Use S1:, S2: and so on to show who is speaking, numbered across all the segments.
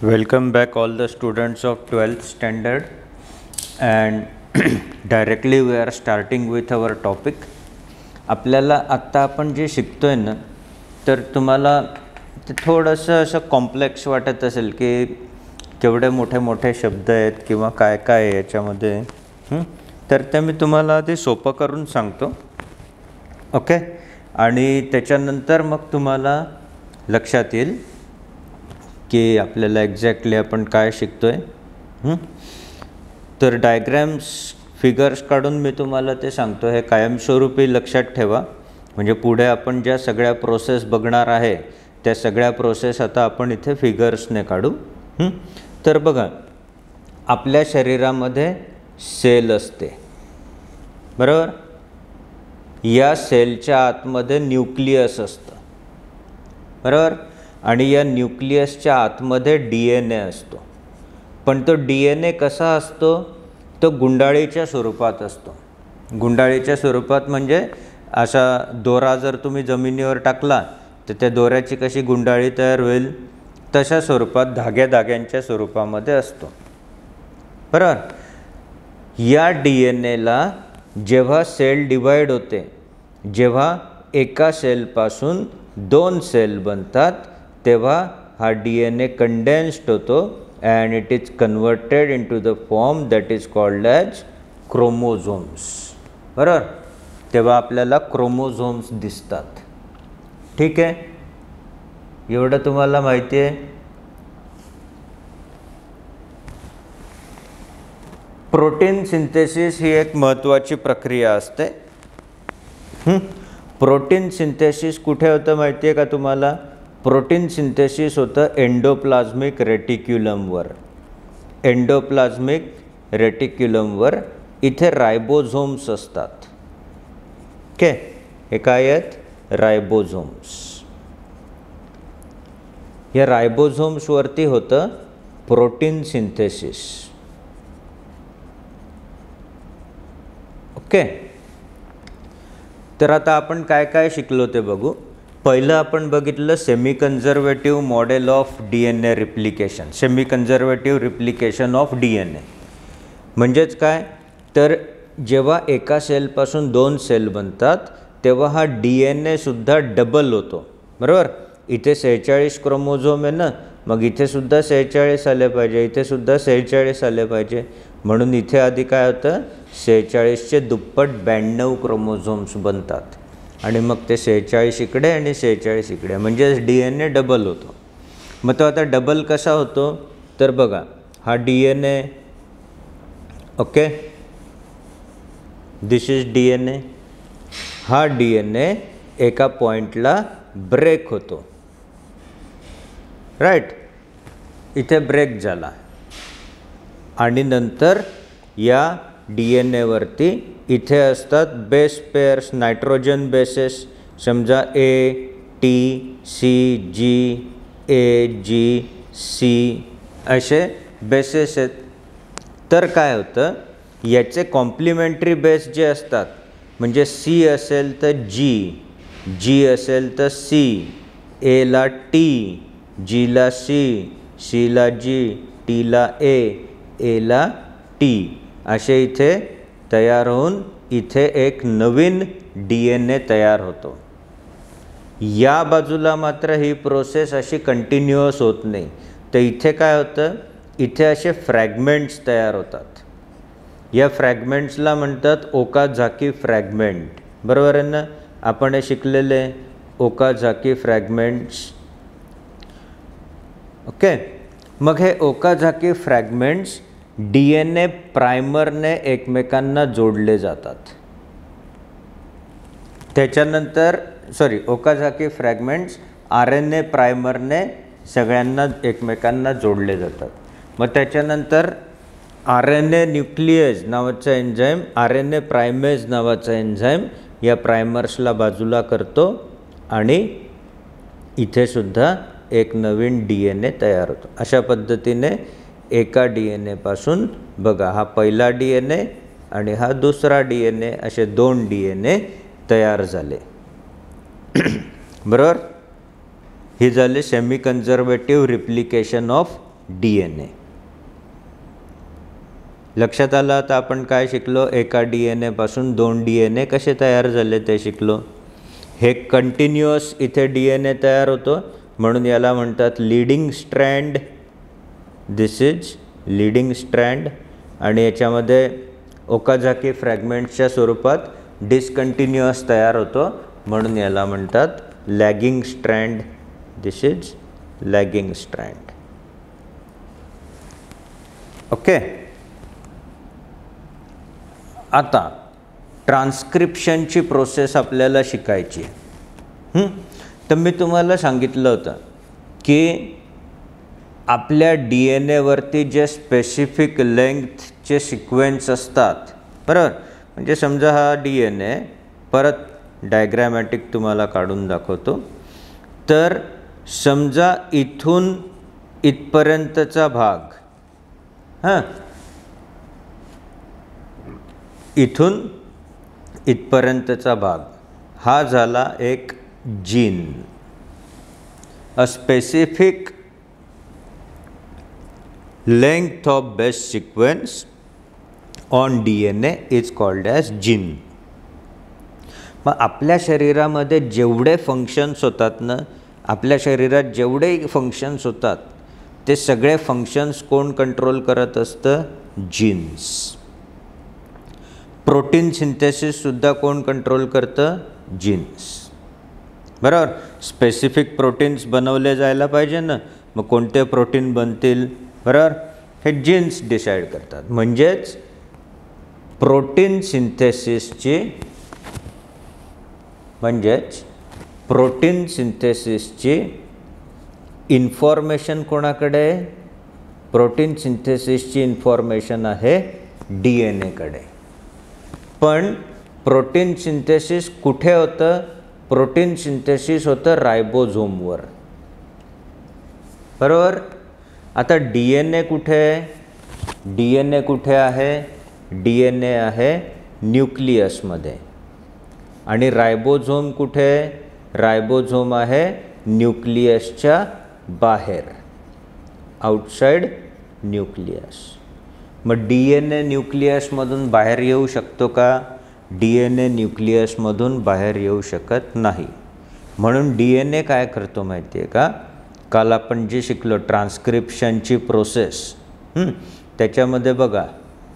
S1: Welcome back all the students of 12th standard, and directly we are starting with our topic. आपल्याला आत्ता आपण जे शिकतोय ना, तर तुम्हाला ते थोडंसं असं कॉम्प्लेक्स वाटत असेल की केवढे मोठे मोठे शब्द आहेत किंवा काय काय आहे याच्यामध्ये, तर ते मी तुम्हाला ते सोपं करून सांगतो. ओके, आणि त्याच्यानंतर मग तुम्हाला लक्षात येईल की आपल्याला एक्झॅक्टली आपण काय शिकतोय. तर डायग्रॅम्स फिगर्स काढून मी तुम्हाला ते सांगतो. हे कायमस्वरूपी लक्षात ठेवा, म्हणजे पुढे आपण ज्या सगळ्या प्रोसेस बघणार आहे त्या सगळ्या प्रोसेस आता आपण इथे फिगर्सने काढू. तर बघा, आपल्या शरीरामध्ये सेल असते, बरोबर. या सेलच्या आतमध्ये न्यूक्लियस असतं, बरोबर. आणि या न्यूक्लियसच्या आतमध्ये DNA असतो. पण तो DNA कसा असतो? तो गुंडाळीच्या स्वरूपात असतो. गुंडाळीच्या स्वरूपात म्हणजे असा दोरा जर तुम्ही जमिनीवर टाकला तर त्या दोऱ्याची कशी गुंडाळी तयार होईल, तशा स्वरूपात धाग्यांच्या स्वरूपामध्ये असतो, बरोबर. या DNAला जेव्हा सेल डिवाईड होते, जेव्हा एका सेलपासून 2 सेल बनतात, तेव्हा हा DNA कंडेन्स्ड होतो and it is converted into the form that is called as chromosomes, बरोबर. तेव्हा आपल्याला क्रोमोझोम्स दिसतात. ठीक आहे, एवढं तुम्हाला माहिती आहे. प्रोटीन सिंथेसिस ही एक महत्त्वाची प्रक्रिया असते. प्रोटीन सिंथेसिस कुठे होतं माहिती आहे का तुम्हाला? प्रोटीन सिंथेसिस होतं एंडोप्लाझ्मिक रेटिक्युलमवर. एंडोप्लाझ्मिक रेटिक्युलमवर इथे रायबोझोम्स असतात. ओके, हे काय आहेत? रायबोझोम्स. या रायबोझोम्सवरती होतं प्रोटीन सिंथेसिस. ओके, तर आता आपण काय काय शिकलो ते बघू. पहिलं आपण बघितलं semi conservative model of DNA replication. Semi conservative replication of DNA म्हणजेच काय? तर जेव्हा एका सेलपासून 2 सेल बनतात तेव्हा हा DNA सुद्धा डबल होतो, बरोबर. इथे 46 क्रोमोझोम आहे ना, मग इथे सुद्धा 46 आले पाहिजे, इथे सुद्धा 46 आले पाहिजे. म्हणून इथे आधी काय होतं? 46चे दुप्पट 92 क्रोमोझोम्स बनतात, आणि मग ते 46 इकडे आणि 46 इकडे, म्हणजेच DNA डबल होतो. मग तो आता डबल कसा होतो? तर बघा, हा DNA, okay, this is DNA. हा DNA एका पॉईंटला ब्रेक होतो, राईट. इथे ब्रेक झाला आणि नंतर या DNAवरती इथे असतात बेस पेअर्स, नायट्रोजन बेसेस. समजा ATCG असे बेसेस आहेत. तर काय होतं, याचे कॉम्प्लिमेंटरी बेस जे असतात, म्हणजे C असेल तर G असेल तर C, A ला T, G ला C ला G, T ला A ला T, असे इथे तयार होऊन इथे एक नवीन DNA तयार होतो. या बाजूला मात्र ही प्रोसेस अशी कंटिन्युअस होत नाही. तर इथे काय होतं? इथे असे फ्रॅगमेंट्स तयार होतात. या फ्रॅगमेंट्सला म्हणतात ओकाझाकी फ्रॅगमेंट, बरोबर आहे ना. आपण हे शिकलेले ओकाझाकी फ्रॅगमेंट्स. ओके, मग हे ओकाझाकी फ्रॅगमेंट्स DNA प्रायमरने एकमेकांना जोडले जातात. त्याच्यानंतर ओकाझाकी फ्रॅगमेंट्स RNA प्रायमरने सगळ्यांना एकमेकांना जोडले जातात. मग त्याच्यानंतर RNA न्यूक्लियस नावाचा एन्झाईम, RNA प्रायमेज नावाचा एन्झाईम या प्रायमर्सला बाजूला करतो आणि इथे सुद्धा एक नवीन DNA तयार होतो. अशा पद्धतीने एका DNA पासून बघा, हा पहिला DNA आणि हा दुसरा DNA, असे 2 DNA तयार झाले, बरोबर. ही झाली semi conservative replication of DNA. लक्षात आलं आता आपण काय शिकलो? एका DNA पासून 2 DNA कसे तयार झाले ते शिकलो. हे कंटिन्युअस इथे DNA तयार होतो म्हणून याला म्हणतात leading strand. This is leading strand. आणि याच्यामध्ये ओकाझाकी फ्रॅगमेंट्सच्या स्वरूपात डिसकंटिन्युअस तयार होतो म्हणून याला म्हणतात lagging strand. This is lagging strand. Okay. आता ट्रान्स्क्रिप्शनची प्रोसेस आपल्याला शिकायची आहे. तर मी तुम्हाला सांगितलं होतं की आपल्या DNA वरती जे स्पेसिफिक लेंथचे सिक्वेन्स असतात, बरोबर. म्हणजे समजा हा DNA, परत डायग्रॅमॅटिक तुम्हाला काढून दाखवतो. तर समजा इथून इथपर्यंतचा भाग, इथून इथपर्यंतचा भाग हा झाला एक gene. A specific length of base sequence on DNA is called as gene. मग आपल्या शरीरामध्ये जेवढे फंक्शन्स होतात ना, आपल्या शरीरात जेवढे फंक्शन्स होतात ते सगळे फंक्शन्स कोण कंट्रोल करत असतं? जीन्स. प्रोटीन सिंथेसिससुद्धा कोण कंट्रोल करतं? जीन्स. बरोबर. स्पेसिफिक प्रोटीन्स बनवले जायला पाहिजे ना, मग कोणते प्रोटीन बनतील? बरोबर. हे जीन्स डिसाईड करतात. म्हणजेच प्रोटीन सिंथेसिसची इन्फॉर्मेशन कोणाकडे? प्रोटीन सिंथेसिसची इन्फॉर्मेशन आहे DNA कडे. पण प्रोटीन सिंथेसिस कुठे होतं? प्रोटीन सिंथेसिस होतं रायबोझोमवर. बरोबर. आता DNA कुठे आहे? DNA कुठे आहे? DNA आहे न्यूक्लियसमध्ये. आणि रायबोझोम कुठे? रायबोझोम आहे न्यूक्लियसच्या बाहेर, आउटसाइड न्यूक्लियस. मग DNA न्यूक्लियसमधून बाहेर येऊ शकतो का? DNA न्यूक्लियसमधून बाहेर येऊ शकत नाही. म्हणून DNA काय करतो माहिती आहे का? काल आपण जे शिकलो ट्रान्स्क्रिप्शनची प्रोसेस, त्याच्यामध्ये बघा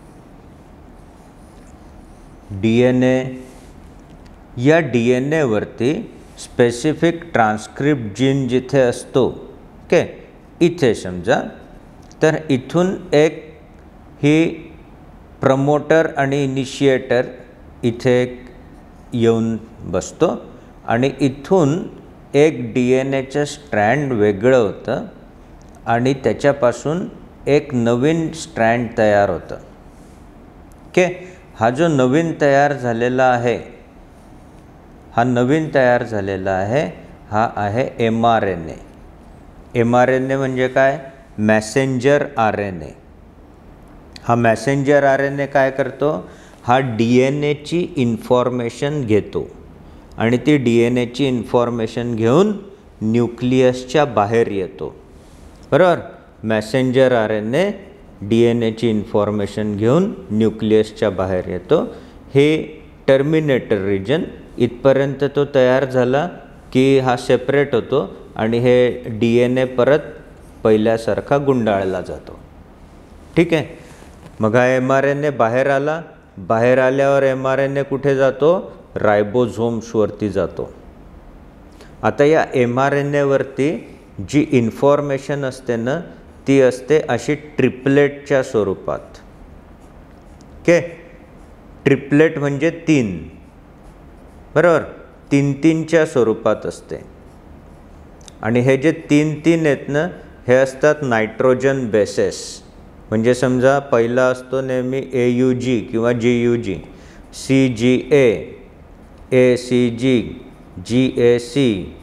S1: DNA, या DNA वरती स्पेसिफिक ट्रान्स्क्रिप्ट जीन जिथे असतो, ओके, इथे समजा, तर इथून एक ही प्रमोटर आणि इनिशिएटर इथे येऊन बसतो आणि इथून एक DNAचं स्ट्रँड वेगळं होतं आणि त्याच्यापासून एक नवीन स्ट्रँड तयार होतं. ओके. हा जो नवीन तयार झालेला आहे, हा नवीन तयार झालेला आहे, हा आहे mRNA. mRNA म्हणजे काय? Messenger RNA. हा मॅसेंजर RNA काय करतो? हा DNAची इन्फॉर्मेशन घेतो आणि ती DNAची इन्फॉर्मेशन घेऊन न्यूक्लियसच्या बाहेर येतो. बरोबर. मॅसेंजर RNA DNAची इन्फॉर्मेशन घेऊन न्यूक्लियसच्या बाहेर येतो. हे टर्मिनेटर रिजन इथपर्यंत तो तयार झाला की हा सेपरेट होतो आणि हे DNA परत पहिल्यासारखा गुंडाळला जातो. ठीक आहे. मग हा mRNA बाहेर आला. बाहेर आल्यावर mRNA कुठे जातो? रायबोझोम्सवरती जातो. आता या mRNA वरती जी इन्फॉर्मेशन असते ना, ती असते अशी ट्रिपलेटच्या स्वरूपात. ओके. ट्रिपलेट म्हणजे 3. बरोबर. 3-3च्या स्वरूपात असते. आणि हे जे 3-3 आहेत ना, हे असतात नायट्रोजन बेसेस. म्हणजे समजा पहिला असतो नेहमी AUG किंवा GUG, CGA, ACG, GAC,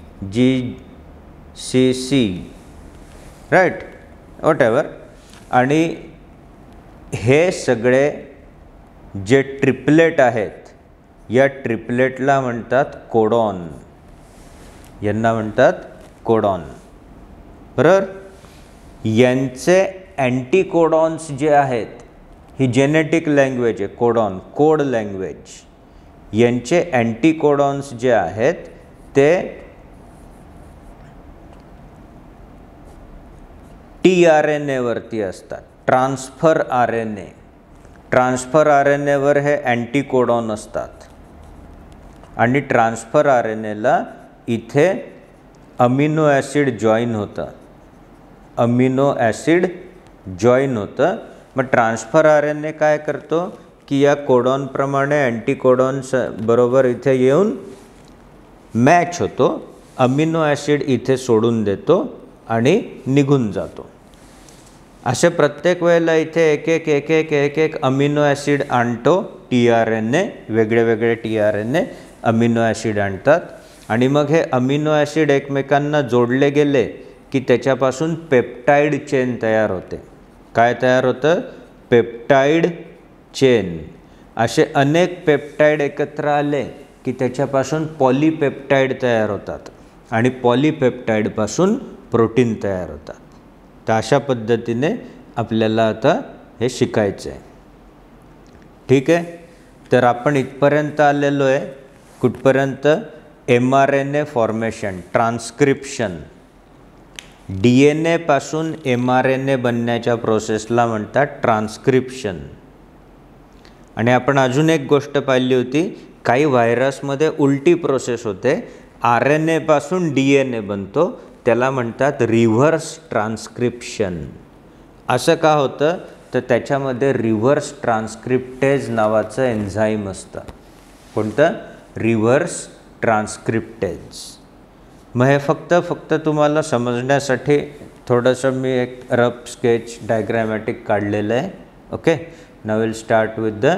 S1: GCC, right, whatever. आणि हे सगळे जे ट्रिपलेट आहेत, या ट्रिपलेटला म्हणतात कोडॉन. यांना म्हणतात कोडॉन. बरोबर. यांचे अँटीकोडॉन्स जे आहेत, ही जेनेटिक लँग्वेज आहे, कोड लँग्वेज, यांचे अँटीकोडॉन्स जे आहेत ते tRNA वरती असतात, ट्रान्सफर RNA वर हे अँटीकोडॉन असतात आणि ट्रान्सफर RNAला इथे अमिनो ॲसिड जॉईन होतं, मग ट्रान्सफर RNA काय करतो की या कोडॉनप्रमाणे अँटीकोडॉन्स बरोबर इथे येऊन मॅच होतो, अमिनो ॲसिड इथे सोडून देतो आणि निघून जातो. असे प्रत्येक वेळेला इथे एक अमिनो ॲसिड आणतो tRNA, वेगळे tRNA अमिनो ॲसिड आणतात आणि मग हे अमिनो ॲसिड एकमेकांना जोडले गेले की त्याच्यापासून पेप्टाइड चेन तयार होते. काय तयार होतं? Peptide chain. असे अनेक पेप्टाइड एकत्र आले की त्याच्यापासून पॉलीपेप्टाइड तयार होतात आणि पॉलीपेप्टाइडपासून प्रोटीन तयार होतात. तर अशा पद्धतीने आपल्याला आता हे शिकायचं आहे. ठीक आहे, तर आपण इथपर्यंत आलेलो आहे. कुठपर्यंत? mRNA formation, transcription. DNA पासून mRNA बनण्याच्या प्रोसेसला म्हणतात ट्रान्स्क्रिप्शन. आणि आपण अजून एक गोष्ट पाहिली होती, काही व्हायरसमध्ये उलटी प्रोसेस होते, RNA पासून DNA बनतो, त्याला म्हणतात रिव्हर्स ट्रान्स्क्रिप्शन. असं का होतं? तर त्याच्यामध्ये रिव्हर्स ट्रान्स्क्रिप्टेज नावाचं एन्झाईम असतं. कोणतं? Reverse transcriptase. मग हे फक्त तुम्हाला समजण्यासाठी थोडंसं मी एक रफ स्केच डायग्रॅमॅटिक काढलेलं आहे. Okay, now will start with the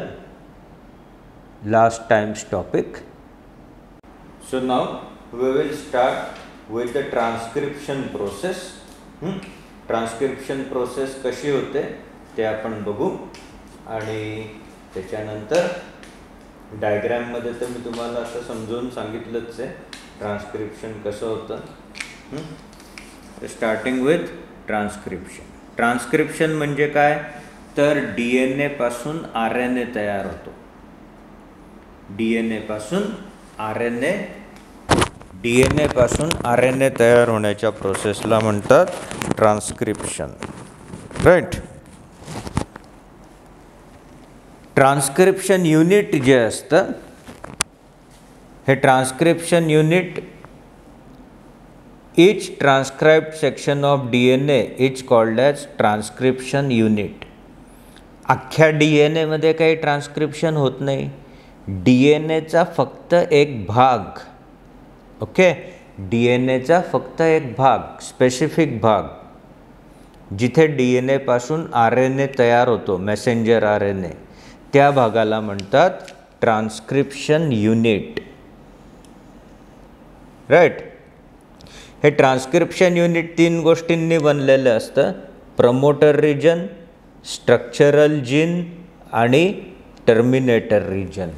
S1: last times topic. So now we will start with the transcription process. Transcription process कशी होते ते आपण बघू आणि त्याच्यानंतर डायग्रॅममध्ये तर मी तुम्हाला असं समजून सांगितलंच आहे ट्रान्स्क्रिप्शन कसं होतं. Starting with transcription. ट्रान्स्क्रिप्शन म्हणजे काय? तर DNA पासून RNA तयार होतो. DNA पासून RNA तयार होण्याच्या प्रोसेसला म्हणतात ट्रान्स्क्रिप्शन. राईट. ट्रान्स्क्रिप्शन युनिट जे असतं, हे transcription unit, each transcribed section of DNA is called as transcription unit. अख्ख्या DNA मध्ये काही ट्रान्स्क्रिप्शन होत नाही, DNAचा फक्त एक भाग. ओके, DNAचा फक्त एक भाग, स्पेसिफिक भाग, जिथे DNA पासून RNA तयार होतो, मेसेंजर RNA, त्या भागाला म्हणतात ट्रान्स्क्रिप्शन युनिट. राईट. हे ट्रान्स्क्रिप्शन युनिट 3 गोष्टींनी बनलेलं असतं: प्रमोटर रिजन, स्ट्रक्चरल जीन आणि टर्मिनेटर रिजन.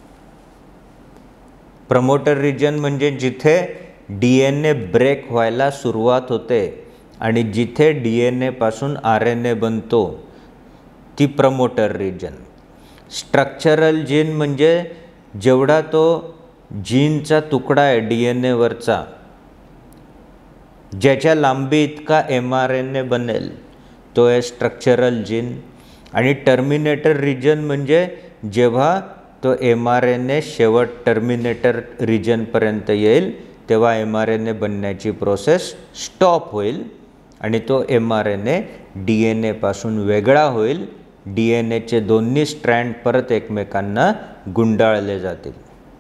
S1: प्रमोटर रिजन म्हणजे जिथे DNA ब्रेक व्हायला सुरुवात होते आणि जिथे DNA पासून RNA बनतो, ती प्रमोटर रिजन. स्ट्रक्चरल जीन म्हणजे जेवढा तो जीनचा तुकडा आहे DNA वरचा, ज्याच्या लांबी इतका mRNA बनेल, तो आहे स्ट्रक्चरल जीन. आणि टर्मिनेटर रिजन म्हणजे जेव्हा तो mRNA शेवट टर्मिनेटर रिजनपर्यंत येईल, तेव्हा mRNA बनण्याची प्रोसेस स्टॉप होईल आणि तो mRNA DNA पासून वेगळा होईल. DNAचे दोन्ही स्ट्रँड परत एकमेकांना गुंडाळले जातील.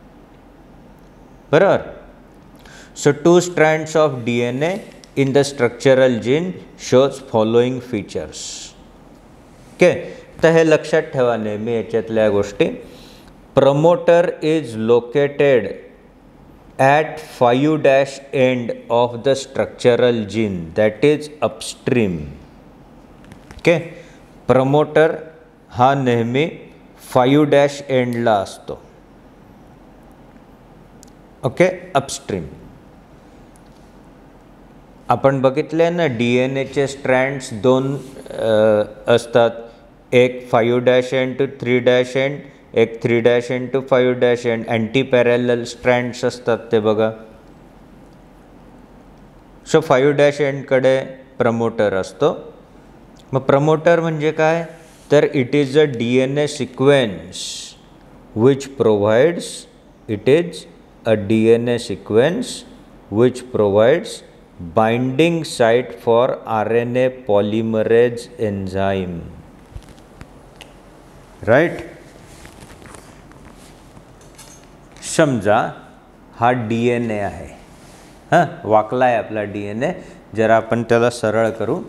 S1: बरोबर. So 2 strands of DNA in the structural gene shows following features. ओके, तर हे लक्षात ठेवा नेहमी याच्यातल्या गोष्टी. Promoter is located at 5' end of the structural gene, that is upstream. ओके, प्रमोटर हा नेहमी 5' एंडला असतो. ओके, अपस्ट्रीम. आपण बघितले ना, DNA चे स्ट्रँड्स दोन असतात, एक 5' एंड टू 3' एंड, एक 3' end to 5' end. Anti parallel strands असतात ते बघा. सो 5' एंडकडे प्रमोटर असतो. मग प्रमोटर म्हणजे काय, तर it is a DNA sequence which provides, it is a DNA sequence which provides binding site for RNA polymerase enzyme, right? समजा हा DNA आहे, हां वाकला आहे आपला DNA. जरा आपण त्याला सरळ करू.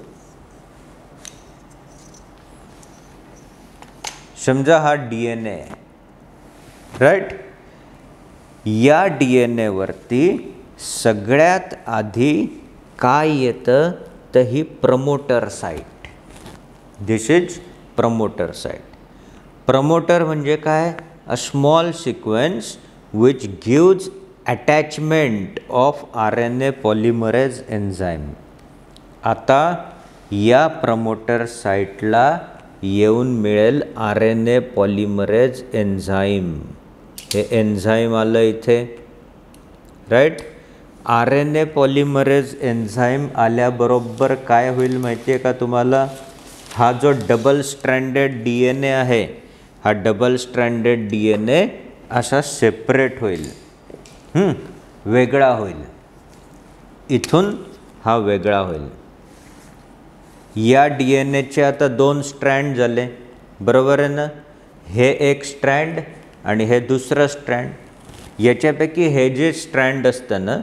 S1: समजा हा DNA आहे, राईट. या DNA वरती सगळ्यात आधी काय येतं, तर ही promoter site. This is promoter site. Promoter म्हणजे काय, a small sequence which gives attachment of RNA polymerase enzyme. आता या प्रमोटर साईटला येऊन मिळेल RNA पॉलिमरेज एन्झाईम. हे एन्झाईम आलं इथे, राईट. RNA पॉलिमरेज एन्झाईम आल्याबरोबर काय होईल माहिती आहे का तुम्हाला, हा जो डबल स्ट्रँडेड DNA आहे, हा डबल स्ट्रँडेड DNA असा सेपरेट होईल, वेगळा होईल. इथून हा वेगळा होईल. या DNAचे आता 2 स्ट्रँड झाले, बरोबर आहे ना. हे एक स्ट्रँड आणि हे दुसरं स्ट्रँड. याच्यापैकी हे जे स्ट्रँड असतं ना,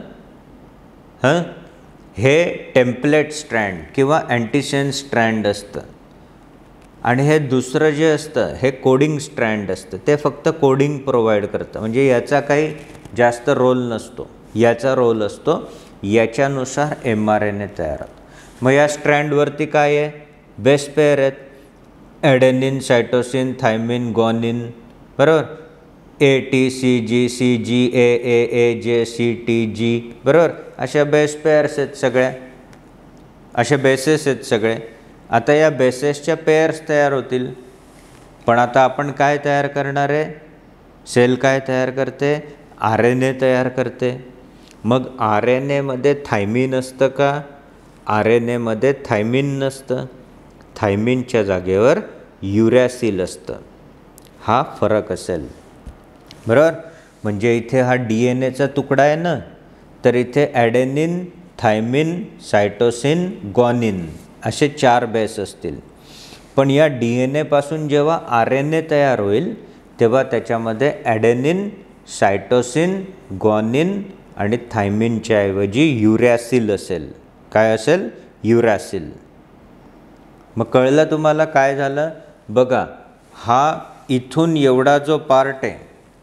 S1: हे टेम्पलेट स्ट्रँड किंवा अँटीसेन्स स्ट्रँड असतं, आणि हे दुसरं जे असतं हे कोडिंग स्ट्रँड असतं. ते फक्त कोडिंग प्रोव्हाइड करतं, म्हणजे याचा काही जास्त रोल नसतो. याचा रोल असतो याच्यानुसार mRNA तयार होतो. मग या स्ट्रँडवरती काय आहे, बेस पेअर आहेत, ॲडेनिन, सायटोसिन, थायमिन, गॉनिन, बरोबर. ATCG, CG, AAJ, CTG, बरोबर. अशा बेस पेअर्स आहेत सगळ्या, असे बेसेस आहेत सगळे. आता या बेसेसच्या पेअर्स तयार होतील, पण आता आपण काय तयार करणार आहे, सेल काय तयार करते, RNA तयार करते. मग RNAमध्ये थायमिन असतं का, RNAमध्ये थायमिन नसतं. थायमिनच्या जागेवर युरॅसिल असतं. हा फरक असेल, बरोबर. म्हणजे इथे हा DNAचा तुकडा आहे ना, तर इथे ॲडेनिन, थायमिन, सायटोसिन, गॉनिन असे 4 बेस असतील. पण या DNAपासून जेव्हा RNA तयार होईल तेव्हा त्याच्यामध्ये ॲडेनिन, सायटोसिन, गॉनिन आणि थायमिनच्या ऐवजी युरॅसिल असेल. काय असेल, युरॅसिल. मग कळलं तुम्हाला काय झालं बघा. हा इथून एवढा जो पार्ट आहे,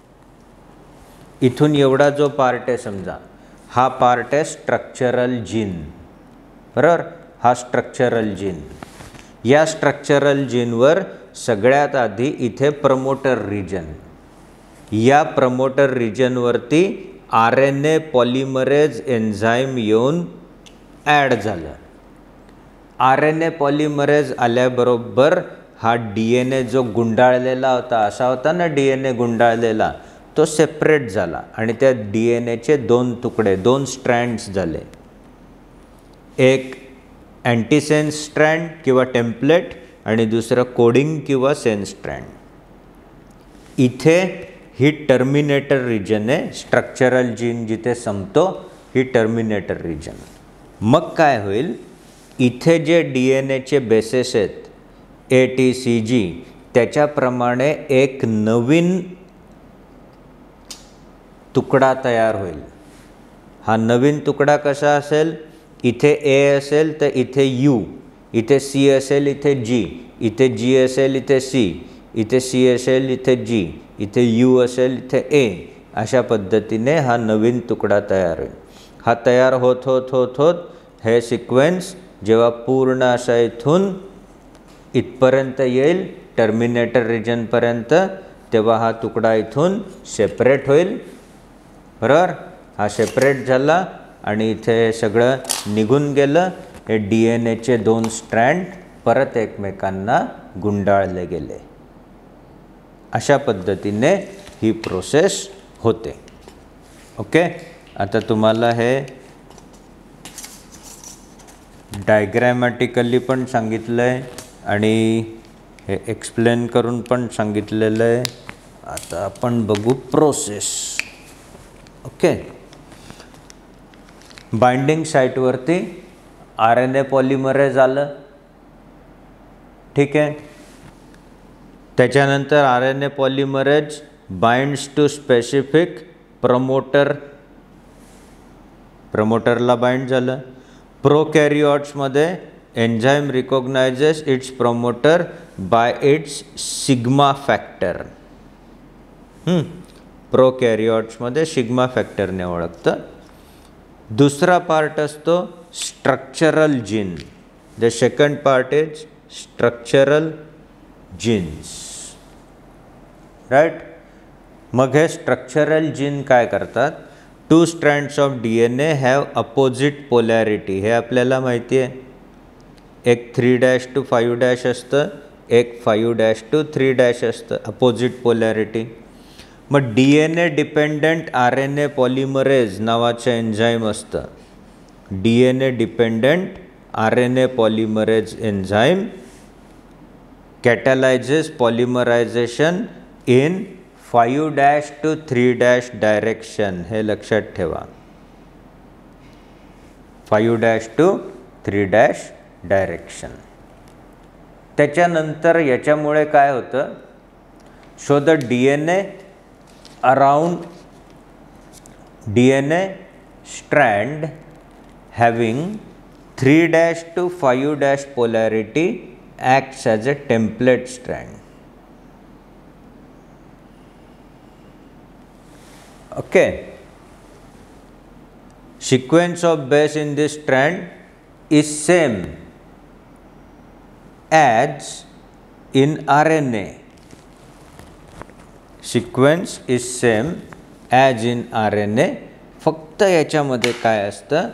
S1: इथून एवढा जो पार्ट आहे समजा, हा पार्ट आहे स्ट्रक्चरल जीन, बरोबर. हा स्ट्रक्चरल जीन. या स्ट्रक्चरल जीनवर सगळ्यात आधी इथे प्रमोटर रिजन, या प्रमोटर रिजनवरती RNA पॉलिमरेज एन्झाईम येऊन ॲड झालं. RNA पॉलिमरेज आल्याबरोबर हा DNA जो गुंडाळलेला होता, असा होता ना DNA गुंडाळलेला, तो सेपरेट झाला आणि त्या DNAचे 2 तुकडे, 2 स्ट्रँड्स झाले. एक अँटीसेन्स स्ट्रँड किंवा टेम्पलेट आणि दुसरं कोडिंग किंवा सेन्स स्ट्रँड. इथे ही टर्मिनेटर रिजन आहे. स्ट्रक्चरल जीन जिथे संपतो ही टर्मिनेटर रिजन. मग काय होईल, इथे जे DNAचे बेसेस आहेत ATCG, त्याच्याप्रमाणे एक नवीन तुकडा तयार होईल. हा नवीन तुकडा कसा असेल, इथे A असेल तर इथे U, इथे C असेल इथे G, इथे G असेल इथे C, इथे C असेल इथे G, इथे U असेल इथे A. अशा पद्धतीने हा नवीन तुकडा तयार होईल. हा तयार होत होत होत होत हे सिक्वेन्स जेव्हा पूर्ण असा इथून इथपर्यंत येईल टर्मिनेटर रिजनपर्यंत, तेव्हा हा तुकडा इथून सेपरेट होईल, बरोबर. हा सेपरेट झाला आणि इथे सगळं निघून गेलं. हे DNA चे 2 स्ट्रँड परत एकमेकांना गुंडाळले गेले. अशा पद्धतीने ही प्रोसेस होते. ओके, आता तुम्हाला हे डायग्रॅमॅटिकली पण सांगितलं आहे आणि हे एक्सप्लेन करून पण सांगितलेलं आहे. आता आपण बघू प्रोसेस. ओके, बाइंडिंग साईटवरती RNA पॉलिमरेज आलं. ठीक आहे, त्याच्यानंतर RNA polymerase binds to specific प्रमोटरला बाइंड झालं. प्रोकॅरिओट्समध्ये enzyme recognises its promoter by its sigma factor. प्रोकॅरिओट्समध्ये सिग्मा फॅक्टरने ओळखतं. दुसरा पार्ट असतो structural gene. The second part is structural genes. Right. मग हे स्ट्रक्चरल जीन काय करतात? 2 strands of DNA have opposite polarity. हे आपल्याला माहिती आहे. एक 3' to 5' असतं, एक 5' to 3' असतं. Opposite polarity. मग DNA डिपेंडंट RNA पॉलिमरेज नावाचं एन्झाईम असतं. DNA dependent RNA polymerase enzyme catalyses polymerisation in 5' to 3' direction. हे लक्षात ठेवा. 5' to 3' डायरेक्शन. त्याच्यानंतर याच्यामुळे काय होतं? So the DNA around DNA strand having 3' to 5' polarity acts as a template strand. Okay. Sequence of base in this strand is same as in RNA. Sequence is same as in RNA. फक्त याच्यामध्ये काय असतं?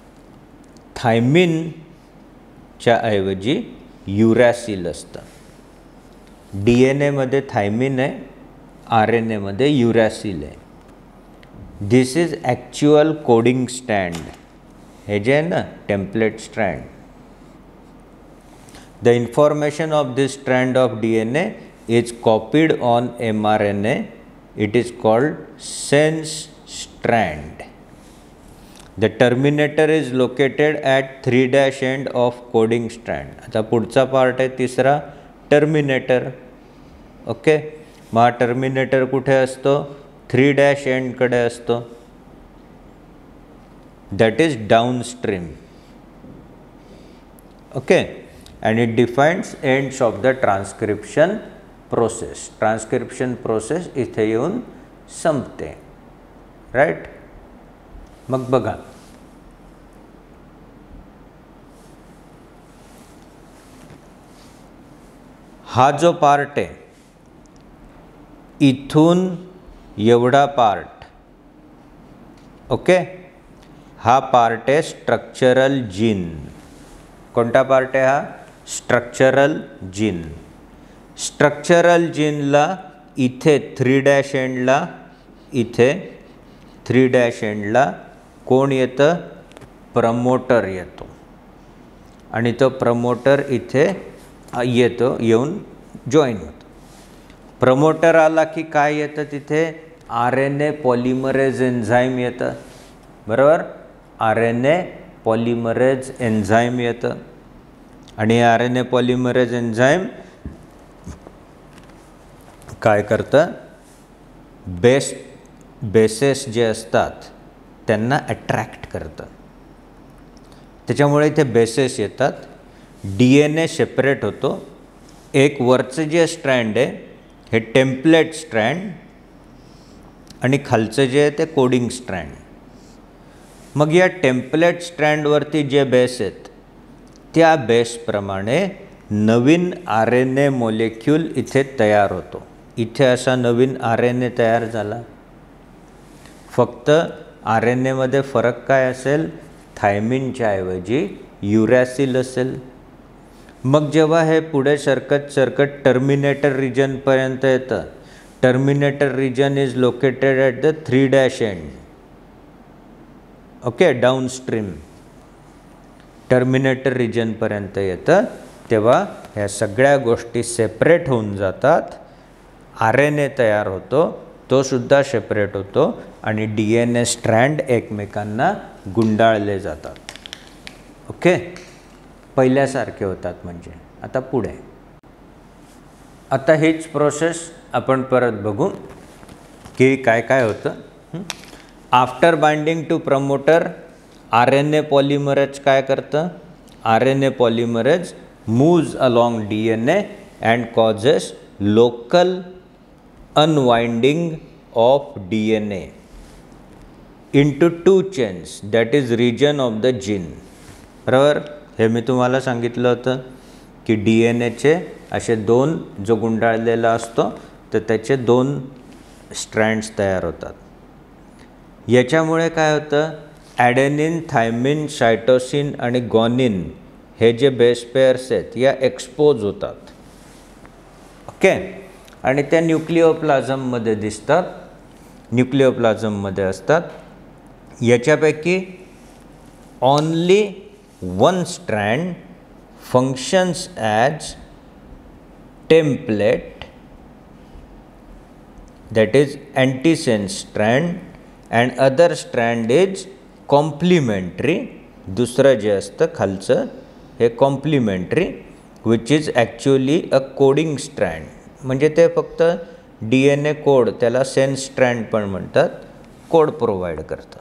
S1: थायमिनच्या ऐवजी युरॅसिल असतं. DNA मध्ये thiamine आहे, RNA मध्ये uracil आहे. दिस इज ॲक्च्युअल कोडिंग स्टँड. हे जे आहे ना template strand. The information of this strand of DNA is copied on mRNA. It is called sense strand. The terminator is located at 3' end of coding strand. आता पुढचा part आहे तिसरा, terminator. Okay, मग हा टर्मिनेटर कुठे असतो? 3' end कडे असतो. That is downstream. Okay, and it defines ends of the transcription process. Transcription प्रोसेस इथे येऊन संपते. राईट. मग बघा, हा जो पार्ट आहे इथून एवढा पार्ट, ओके, हा पार्ट आहे स्ट्रक्चरल जीन. कोणता पार्ट आहे हा? Structural gene. स्ट्रक्चरल जीनला इथे 3' एंडला, इथे 3' एंडला कोण येतं? प्रमोटर येतो. आणि तो प्रमोटर इथे येतो, येऊन जॉईन होतो. प्रमोटर आला की काय येतं? तिथे RNA पॉलिमरेज एन्झाईम येतं. बरोबर. RNA पॉलिमरेज एन्झाईम येतं. आणि RNA पॉलिमरेज एन्झाईम काय करतं? बेसेस जे असतात त्यांना अट्रॅक्ट करतं. त्याच्यामुळे इथे बेसेस येतात. DNA सेपरेट होतो. एक वरचं जे स्ट्रँड आहे हे टेम्पलेट स्ट्रँड आणि खालचं जे आहे ते कोडिंग स्ट्रँड. मग या टेम्पलेट स्ट्रँडवरती जे बेस आहेत त्या बेसप्रमाणे नवीन RNA मॉलिक्यूल इथे तयार होतो. इथे असा नवीन RNA तयार झाला. फक्त आर एन एमध्ये फरक काय असेल, थायमिनच्या ऐवजी युरॅसिल असेल. मग जेव्हा हे पुढे सरकत टर्मिनेटर रिजनपर्यंत येतं, terminator region is located at the 3' end. Okay, downstream terminator रिजनपर्यंत येतं, तेव्हा ह्या सगळ्या गोष्टी सेपरेट होऊन जातात. आर एन ए तयार होतो, तो सुद्धा सेपरेट होतो आणि डी एन ए स्ट्रँड एकमेकांना गुंडाळले जातात. ओके, पहिल्यासारखे होतात. म्हणजे आता पुढे, आता हीच प्रोसेस आपण परत बघू की काय काय होतं. After binding to promoter, R N A polymerase काय करतं, R N A polymerase moves along D N A and causes local unwinding of D N A into 2 chains, that is region of the gene. बरोबर, हे मी तुम्हाला सांगितलं होतं की D N एचे असे 2 जो गुंडाळलेला असतो तर त्याचे 2 स्ट्रँड्स तयार होतात. याच्यामुळे काय होतं, ॲडेनिन, थायमिन, सायटोसिन आणि गॉनिन हे जे बेस पेअर्स आहेत या एक्सपोज होतात. ओके, आणि त्या न्यूक्लिओप्लाझममध्ये दिसतात, न्यूक्लिओप्लाझममध्ये असतात. याच्यापैकी only 1 strand functions as template, that is antisense strand, and other strand is complementary. दुसरं जे असतं खालचं हे complementary, which is actually a coding strand. म्हणजे ते फक्त डी एन ए कोड, त्याला सेन्स स्ट्रँड पण म्हणतात, कोड प्रोव्हाइड करतं.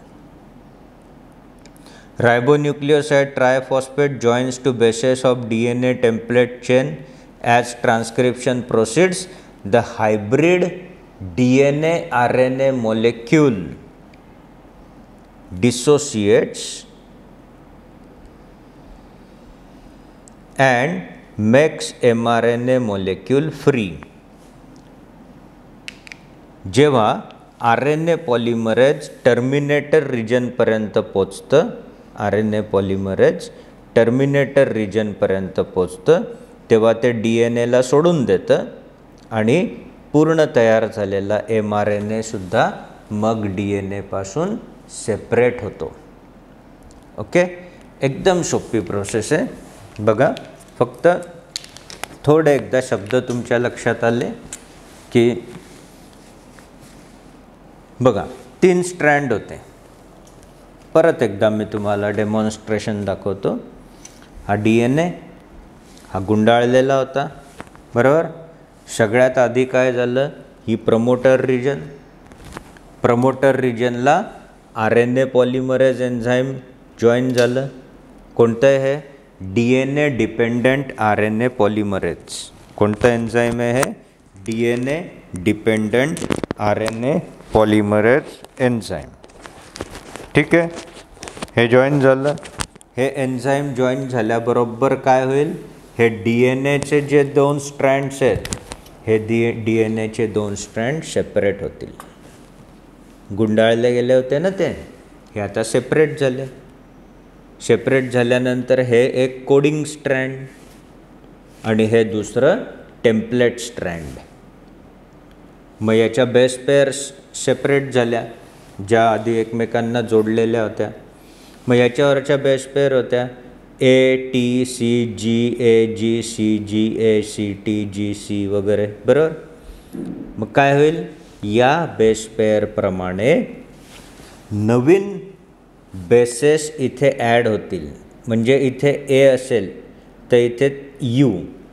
S1: Ribonucleoside triphosphate joins to bases of DNA template chain. As transcription proceeds, the hybrid DNA RNA molecule dissociates and makes mRNA molecule free. जेव्हा R N A polymerase terminator रिजनपर्यंत पोचतं, R N A polymerase terminator रिजनपर्यंत पोचतं, तेव्हा ते D N एला सोडून देतं आणि पूर्ण तयार झालेला एम आर एन एसुद्धा मग डी एन एपासून सेपरेट होतो. ओके, एकदम सोपी प्रोसेस आहे. बघा, फक्त थोडे एकदा शब्द तुमच्या लक्षात आले की बघा 3 स्ट्रँड होते. परत एकदा मी तुम्हाला डेमॉन्स्ट्रेशन दाखवतो. हा डी एन ए हा गुंडाळलेला होता, बरोबर. सगळ्यात आधी काय झालं, ही प्रमोटर रिजन, प्रमोटर रिजनला R N A polymerase enzyme join झालं. कोणतं आहे, D N A dependent R N A polymerase. कोणतं एन्झाईम आहे हे, D N A dependent R N A polymerase enzyme. ठीक आहे, हे जॉईन झालं. हे एन्झाईम जॉईन झाल्याबरोबर काय होईल, हे डी एन एचे जे 2 स्ट्रँड्स आहेत, हे डी एन एचे 2 स्ट्रँड सेपरेट होतील. गुंडाळले गेले होते ना ते, हे आता सेपरेट झाले. सेपरेट झाल्यानंतर हे एक कोडिंग स्ट्रँड आणि हे दुसरं टेम्पलेट स्ट्रँड. मग याच्या बेस पेअर्स सेपरेट झाल्या, ज्या आधी एकमेकांना जोडलेल्या होत्या. मग याच्यावरच्या बेस पेअर होत्या A T C G A G C G A C T G C वगैरे, बरोबर. मग काय होईल, या बेस पेअरप्रमाणे नवीन बेसेस इथे ॲड होतील. म्हणजे इथे ए असेल तर इथे यू,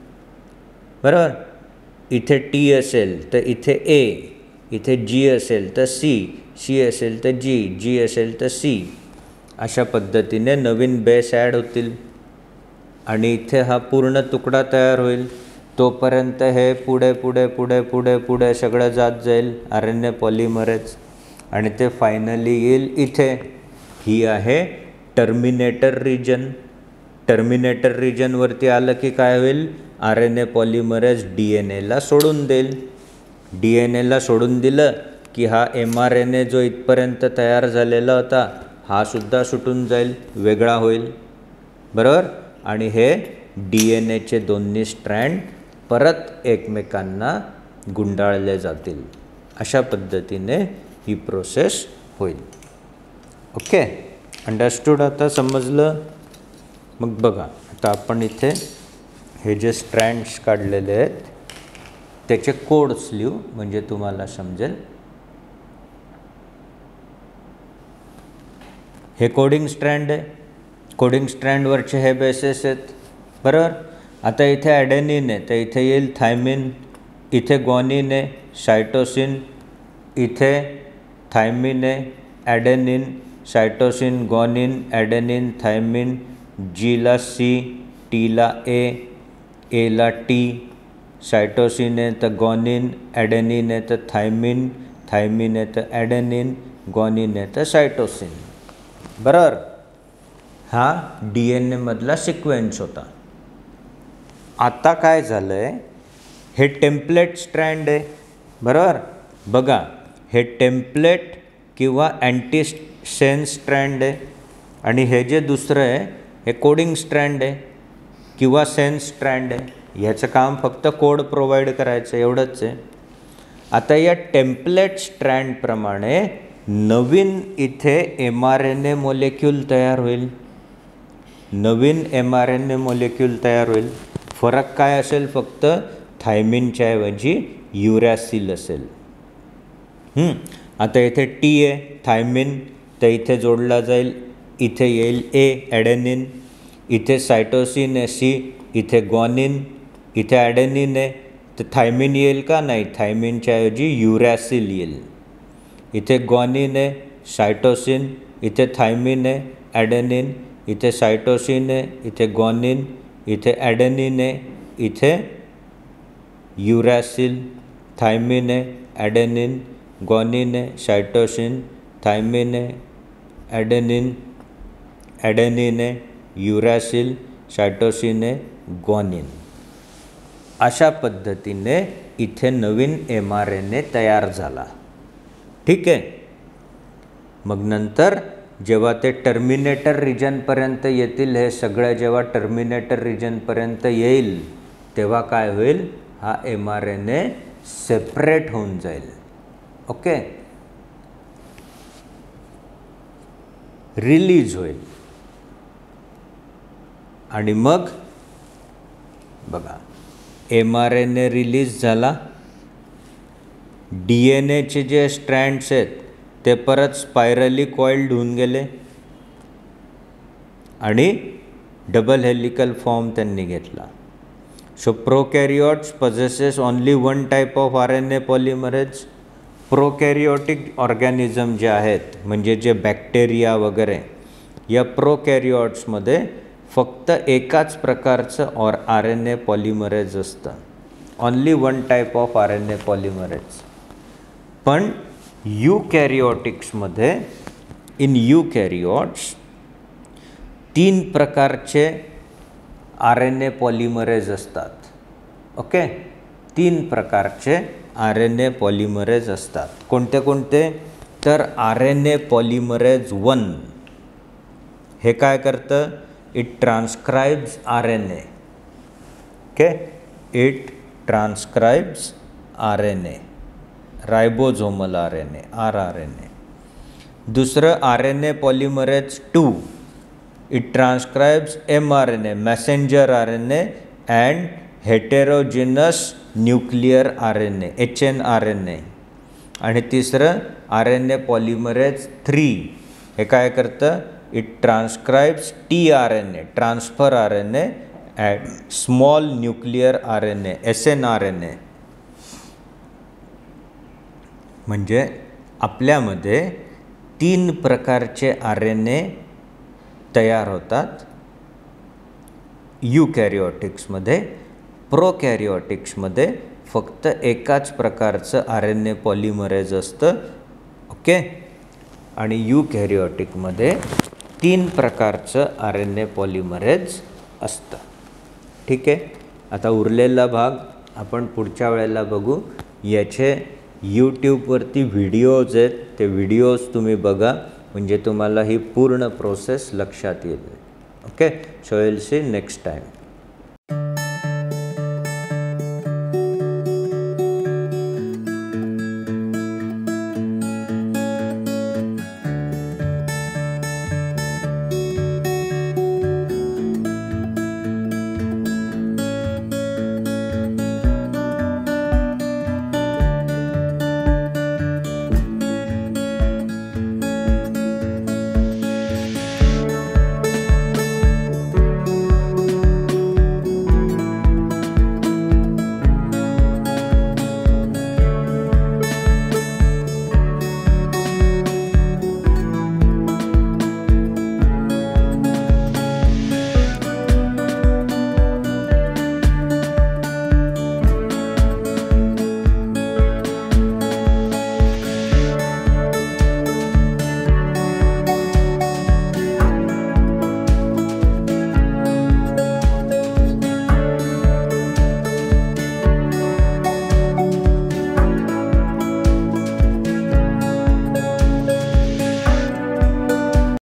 S1: बरोबर. इथे टी असेल तर इथे ए, इथे जी असेल तर सी, सी असेल तर जी, जी असेल तर सी. अशा पद्धतीने नवीन बेस ॲड होतील आणि इथे हा पूर्ण तुकडा तयार होईल. तोपर्यंत हे पुढे पुढे पुढे पुढे पुढे सगळं जात जाईल आर एन ए पॉलिमरेज आणि ते फायनली येईल इथे. ही आहे टर्मिनेटर रिजन. टर्मिनेटर रिजनवरती आलं की काय होईल, R N A polymerase D N एला सोडून देईल. डी एन एला सोडून दिलं की की हा mRNA जो इथपर्यंत तयार झालेला होता हा सुद्धा सुटून जाईल, वेगळा होईल, बरोबर. आणि हे DNA दोन्ही स्ट्रँड परत एकमेकांना गुंडाळले जातील. अशा पद्धतीने ही प्रोसेस होईल. Okay, understood. आता समजलं. मग बघा, आता आपण इथे हे जे स्ट्रँड्स काढलेले आहेत त्याचे कोड्स लिहू म्हणजे तुम्हाला समजेल. हे कोडिंग स्ट्रँड आहे. कोडिंग स्ट्रँडवरचे हे बेसेस आहेत, बरोबर. आता इथे ॲडेनिन आहे तर इथे येईल थायमिन, इथे ग्वानिन आहे, सायटोसिन, इथे थायमिन आहे, adenine, cytosine, guanine, adenine, thymine, जीला सी, टीला एला टी, सायटोसिन आहे तर ग्वानिन, ॲडेनिन आहे तर थायमिन, थायमिन आहे तर ॲडेनिन, ग्वानिन आहे तर सायटोसिन, बरोबर. हा DNA मधला सिक्वेन्स होता. आता काय झालं आहे, हे टेम्पलेट स्ट्रँड आहे, बरोबर. बघा, हे टेम्पलेट किंवा अँटीसेन्स स्ट्रँड आहे आणि हे जे दुसरं आहे हे कोडिंग स्ट्रँड आहे किंवा सेन्स स्ट्रँड आहे. ह्याचं काम फक्त कोड प्रोव्हाइड करायचं एवढंच आहे. आता या टेम्पलेट स्ट्रँडप्रमाणे नवीन इथे mRNA मॉलिक्यूल तयार होईल, नवीन mRNA मॉलिक्यूल तयार होईल. फरक काय असेल, फक्त थायमिनच्या ऐवजी युरॅसिल असेल. आता इथे टी आहे थायमिन तर इथे जोडला जाईल, इथे येईल ॲडेनिन, इथे सायटोसिन आहे सी, इथे ग्वानिन, इथे ॲडेनिन आहे तर थायमिन येईल का, नाही, थायमिनच्या ऐवजी युरॅसिल येईल. इथे ग्वानिन आहे, सायटोसिन, इथे थायमिन आहे, ॲडेनिन, इथे सायटोसिन आहे, इथे ग्वानिन, इथे ॲडेनिन आहे, इथे युरॅसिल, थायमिन आहे, ॲडेनिन, ग्वानिन आहे, सायटोसिन, थायमिन आहे, ॲडेनिन, ॲडेनिन आहे, युरॅसिल, सायटोसिन आहे, ग्वानिन. अशा पद्धतीने इथे नवीन mRNA तयार झाला. ठीक आहे. मग नंतर जेव्हा ते टर्मिनेटर रिजनपर्यंत येतील, हे सगळं जेव्हा टर्मिनेटर रिजनपर्यंत येईल तेव्हा काय होईल, हा mRNA सेपरेट होऊन जाईल. ओके, रिलीज होईल. आणि मग बघा, mRNA रिलीज झाला, DNAचे जे स्ट्रँड्स आहेत ते परत स्पायरली कॉइल्ड होऊन गेले आणि डबल हेलिकल फॉर्म त्यांनी घेतला. So prokaryotes possesses only one type of RNA polymerase. Prokaryotic organism जे आहेत म्हणजे जे बॅक्टेरिया वगैरे, या प्रोकॅरियोट्समध्ये फक्त एकाच प्रकारचं RNA पॉलिमरेज असतं, only one type of RNA polymerase. पण यूकॅरियोटिक्समध्ये, इन यूकॅरियोट्स 3 प्रकारचे RNA पॉलिमरेज असतात. ओके, 3 प्रकारचे RNA पॉलिमरेज असतात. कोणते कोणते, तर RNA पॉलिमरेज 1 हे काय करतं, it transcribes RNA. Okay, it transcribes RNA, ribosomal RNA, rRNA. दुसरं RNA polymerase 2, it transcribes mRNA, messenger RNA and heterogeneous nuclear RNA, hnRNA. आणि तिसरं RNA पॉलिमरेज 3 हे काय करतं, it transcribes tRNA, transfer RNA and small nuclear RNA, snRNA. म्हणजे आपल्यामध्ये 3 प्रकारचे RNA तयार होतात यूकॅरियोटिक्समध्ये. प्रोकॅरियोटिक्समध्ये फक्त एकाच प्रकारचं RNA पॉलिमरेज असतं. ओके, आणि यूकॅरियोटिकमध्ये 3 प्रकारचं RNA पॉलिमरेज असतं. ठीक आहे. आता उरलेला भाग आपण पुढच्या वेळेला बघू. याचे यूट्यूबवरती व्हिडिओज आहेत, ते व्हिडिओज तुम्ही बघा, म्हणजे तुम्हाला ही पूर्ण प्रोसेस लक्षात येईल. Okay, so will see next time.